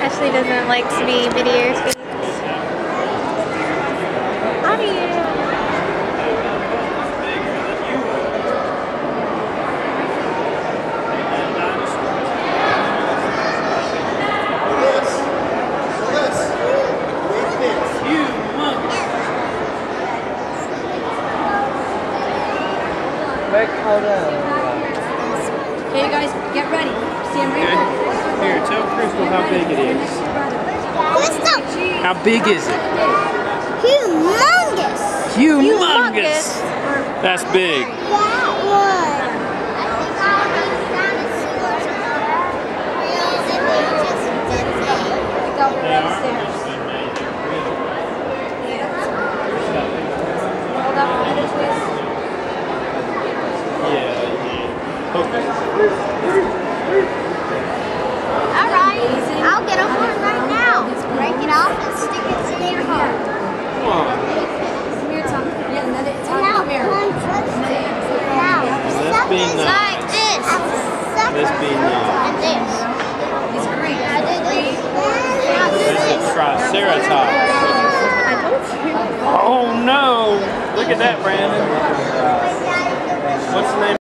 Ashley doesn't like to be videotaped. How do you? Okay, you guys, get ready. Stand right there. Here, tell Crystal how big it is. Crystal! How big is it? Humongous! Humongous! That's big. That one. I think all these dinosaurs are real and they just did it. Go upstairs. Hold up a minute, please. Alright, I'll get a one right now. Break it off and stick it in your heart. Come on. Come here, Tom. Yeah, and then it's on Now, the mirror. This being like this. This being And this. It's green. I did this. Now do this is this. Triceratops. Oh no! Look at that, Brandon. What's the name?